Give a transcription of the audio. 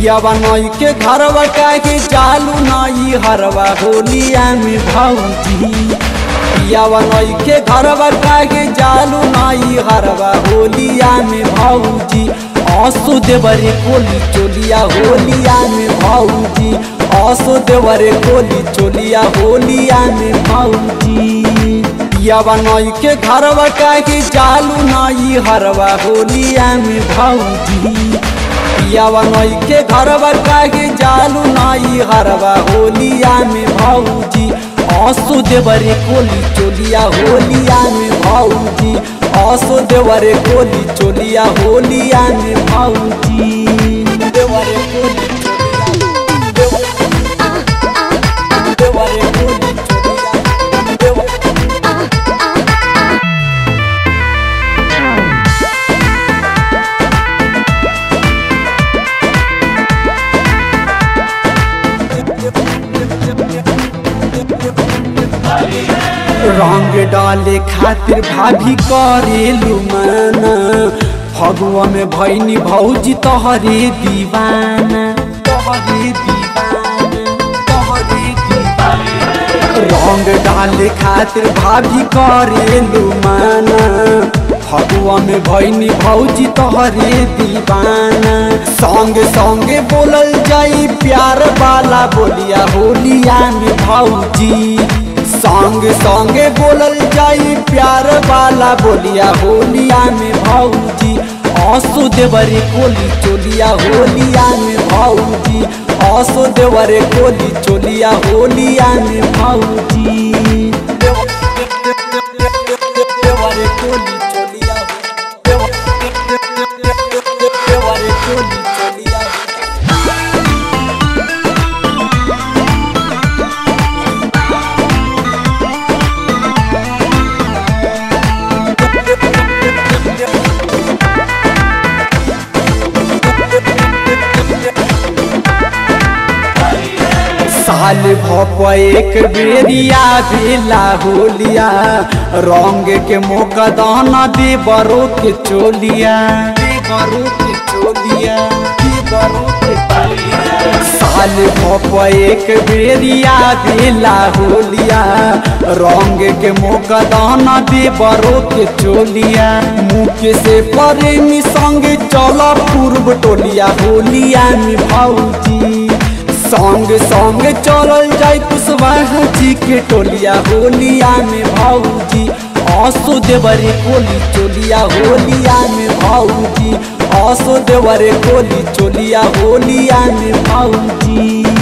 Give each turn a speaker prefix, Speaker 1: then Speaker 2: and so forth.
Speaker 1: पियावा नई के घरवा काहे जालू नई हरवा होलिया में भौजी। पियावा नई के घरवा काहे जालू नई हरवा होलिया में भौजी। आसो देवरे कोली चोलिया होलिया में भौजी। आसो देवरे कोली चोलिया होलिया में भौजी। पियावा नई के घरवा काहे जालू नई हरवा होलिया में भौजी। पियावा नई के घरवा काहे जालू नई हरवा होलिया में भौजी। आसो देवरे कोली चोलिया होलिया में भौजी। आसो देवरे कोली चोलिया होलिया में भौजी। देवरे कोली रंग डाले खातिर भाभी करेलू माना। फगुआ में भैनी भौजी तोहरे दीवाना तोहरे दीवाना तोहरे दीवाना। रंग डाले खातिर भाभी करेलू माना। फगुआ में भैनी भौजी तोहरे दीवाना। संगे संगे बोलल जाई प्यार वाला बोलिया होलिया में भौजी। संग संगे बोलल जाई प्यार वाला बोलिया होलिया में भौजी। आसो देवरे कोली चोलिया होलिया में भौजी। आसो देवरे कोली चोलिया होलिया में भौजी। देवरे कोली चोलिया देवरे कोली चोलिया। साल भप एक बेरिया भेला होलिया। रंग के मौका दाना दे बरो के चोलिया बरो के चोलिया बरो के चोलिया। साल भप एक बेरिया भेला होलिया। रंग के मौका दाना दे बरो के चोलिया। मुख से प्रेमी संग चला पूर्व टोलिया होलिया में भौजी। संग संग चलल जाय कुशवाहा जी के टोलिया होलिया में भौजी। आसो देवरे कोली चोलिया होलिया में भौजी। आसो देवरे कोली चोलिया होलिया में भौजी।